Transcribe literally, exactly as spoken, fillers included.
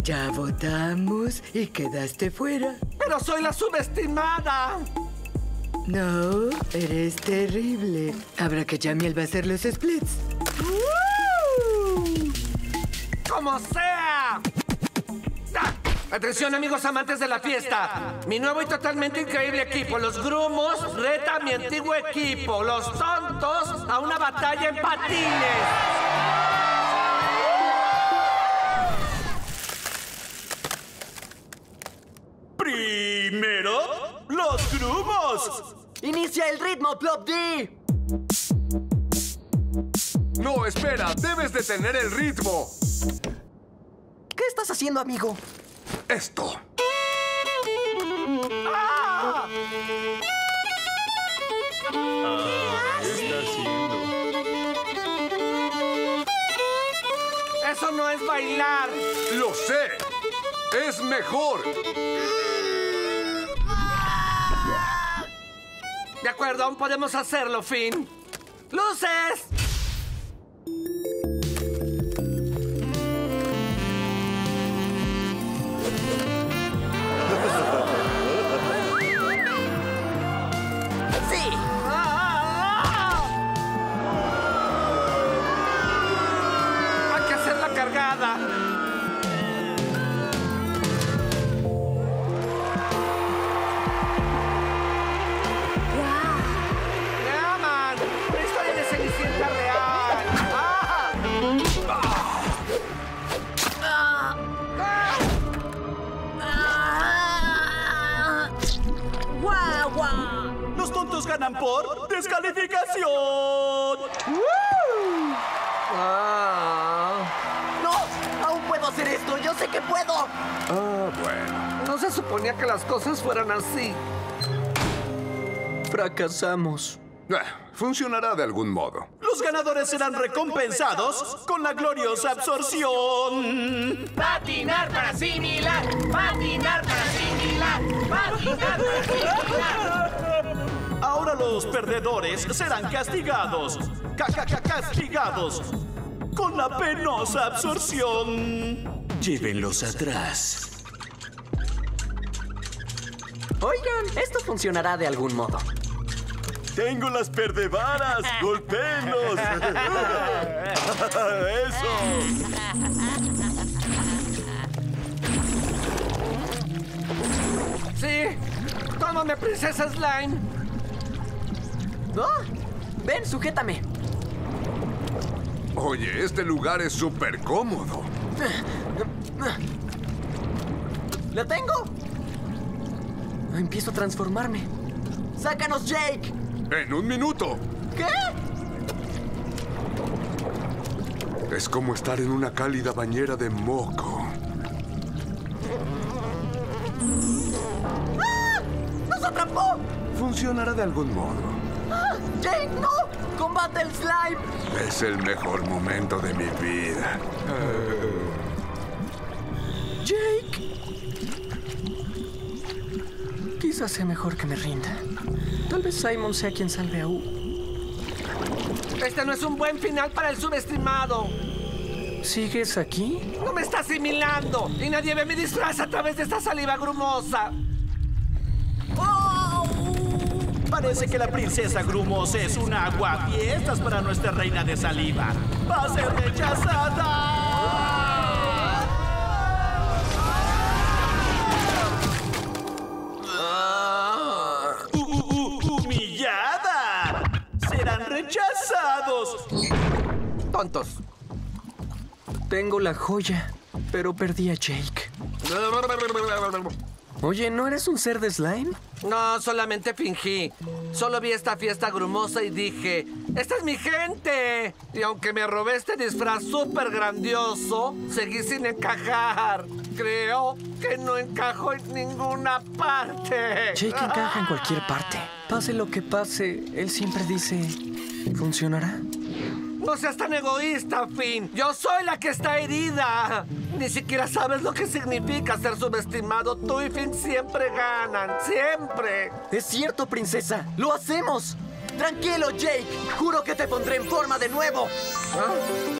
Ya votamos y quedaste fuera. ¡Pero soy la subestimada! No, eres terrible. Habrá que Jamiel va a hacer los splits. ¡Uh! ¡Como sea! ¡Ah! Atención, amigos amantes de la fiesta. Mi nuevo y totalmente increíble equipo, los Grumos, reta a mi antiguo equipo, los Tontos, a una batalla en patines. Primero, los Grumos. ¡Inicia el ritmo, Plop D! No, espera, debes detener el ritmo. ¿Qué estás haciendo, amigo? Esto. ¡Ah! ¿Qué está haciendo? ¡Eso no es bailar! Lo sé. Es mejor. De acuerdo, aún podemos hacerlo, Finn. ¡Luces! ¡Sí! ¡Ah! Hay que hacer la cargada. ¡Ya, man! Una historia de Cenicienta real. ¡Ah! ¡Ah! ¡Guau, guau! Los Tontos ganan por descalificación. ¡Ah! ¡No! ¡Aún puedo hacer esto! ¡Yo sé que puedo! Ah, bueno. No se suponía que las cosas fueran así. Fracasamos. Ah, funcionará de algún modo. Los ganadores serán recompensados con la gloriosa absorción. Patinar para asimilar, patinar para asimilar, patinar para asimilar. Ahora los perdedores serán castigados. Ca -ca -ca castigados con la penosa absorción. Llévenlos atrás. Oigan, esto funcionará de algún modo. Tengo las perdevaras. ¡Golpéenlos! ¡Eso! Sí, tómame, princesa Slime. ¡Oh! Ven, sujétame. Oye, este lugar es súper cómodo. ¿La tengo? Empiezo a transformarme. ¡Sácanos, Jake! En un minuto. ¿Qué? Es como estar en una cálida bañera de moco. ¡Ah! ¡Nos atrapó! Funcionará de algún modo. ¡Ah! ¡Jake, no! ¡Combate el slime! Es el mejor momento de mi vida. ¡Jake! Quizás sea mejor que me rinda. Tal vez Simon sea quien salve a U. Este no es un buen final para el subestimado. ¿Sigues aquí? No me está asimilando. Y nadie ve mi disfraz a través de esta saliva grumosa. ¡Oh! Parece que la princesa Grumos es un aguafiestas para nuestra reina de saliva. ¡Va a ser rechazada! Uh, uh, uh, ¡Humillada! ¡Serán rechazados! Tontos. Tengo la joya, pero perdí a Jake. Oye, ¿no eres un ser de slime? No, solamente fingí. Solo vi esta fiesta grumosa y dije, ¡esta es mi gente! Y aunque me robé este disfraz súper grandioso, seguí sin encajar. Creo que no encajo en ninguna parte. Jake encaja en cualquier parte. Pase lo que pase, él siempre dice, ¿funcionará? No seas tan egoísta, Finn. Yo soy la que está herida. Ni siquiera sabes lo que significa ser subestimado. Tú y Finn siempre ganan. ¡Siempre! Es cierto, princesa. ¡Lo hacemos! Tranquilo, Jake. Juro que te pondré en forma de nuevo. ¿Ah?